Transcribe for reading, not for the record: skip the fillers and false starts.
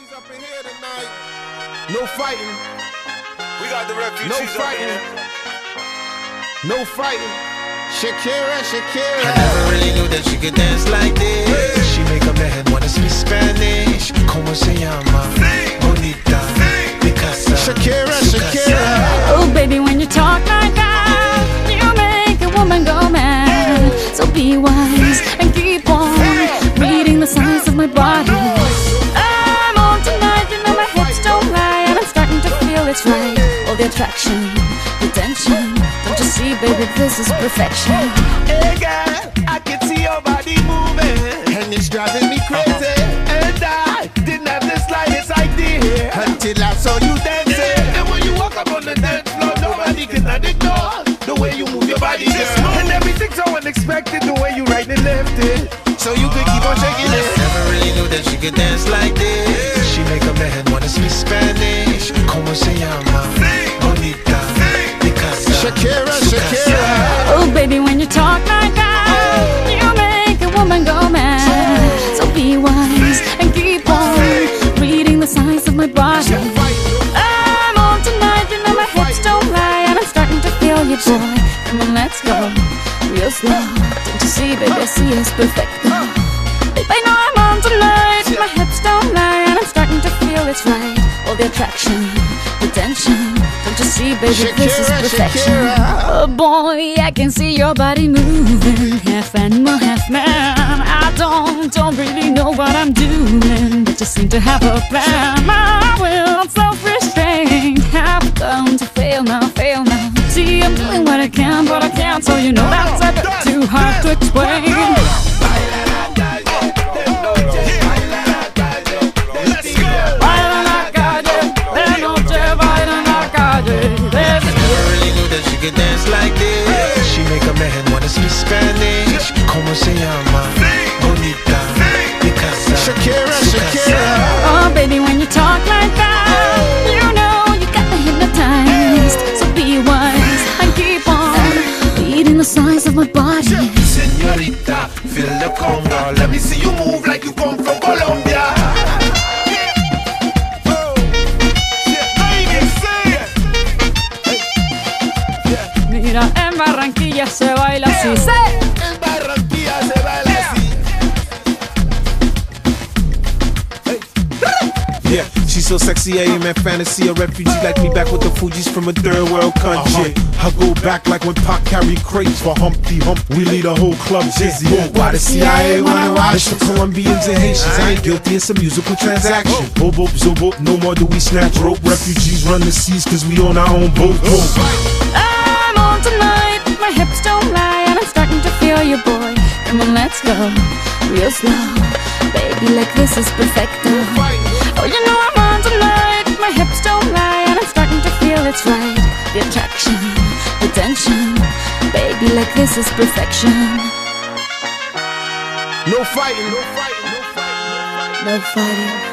refugees up in here tonight. No fighting. We got the refugees No fighting. No fighting. Shakira, Shakira. I never really knew that she could dance like this. She make a man wanna speak Spanish. Como se llama? Bonita. Picasa. Shakira, Shakira. Oh baby, when you talk like that, you make a woman go mad. So be wise and keep on reading the signs of my body. I'm on tonight, you know my hips don't lie, and I'm starting to feel it's right. All the attraction, the tension. Don't you see, baby, this is perfection. Hey girl, I can see your body moving, And it's driving me crazy. and I didn't have the slightest idea Until I saw you dancing. And when you walk up on the dance floor, nobody can ignore the way you move your body, girl. And everything's so unexpected, the way you right and left it, So you could keep on shaking it. Never really knew that she could dance like this. She make a man wanna speak Spanish. Como se llama? Bonita. Picasa. Shakira, Shakira. Oh baby, when you talk like that, you make a woman go mad. So be wise and keep on reading the signs of my body. I'm on tonight, you know my hips don't lie, and I'm starting to feel you, boy. Come on, let's go real slow. Don't you see, baby, I see it's perfect. Babe, I know I'm on tonight, my hips don't lie, and I'm starting to feel it's right. All the attraction, the tension. Don't you see, baby, this is Shakira, perfection. Shakira. Oh boy, I can see your body moving, half animal, half man. I don't really know what I'm doing, but just seem to have a plan. My will, self-restraint, have come to fail now, fail now. See, I'm doing what I can, but I can't, so you know that's a bit too hard to explain. She could dance like this. She make a man wanna speak Spanish. Como se llama? Bonita. Picasa. Shakira, Shakira. Oh baby, when you talk like that, you know you got me hypnotized. So be wise and keep on reading the signs of my body. Señorita, feel the conga. Let me see you move like you come from Colombia. Mira, en Barranquilla se baila así. En Barranquilla se baila así. Yeah, she's so sexy, I am in fantasy. A refugee like me back with the Fugees from a third world country. I go back like when Pac carried crates for Humpty Hump. We lead a whole club dizzy. Why the CIA wanna watch us? Colombians and Haitians, I ain't guilty, it's a musical transaction. Bobo, zobo, no more do we snatch rope. Refugees run the seas cause we on our own boat. I'm on tonight, my hips don't lie, and I'm starting to feel you, boy. Come on, let's go real slow. Baby, like this is perfecto. Oh, you know I'm on tonight, my hips don't lie, and I'm starting to feel it's right. The attraction, the tension. Baby, like this is perfection. No fighting, no fighting, no fighting, no fighting. No fighting.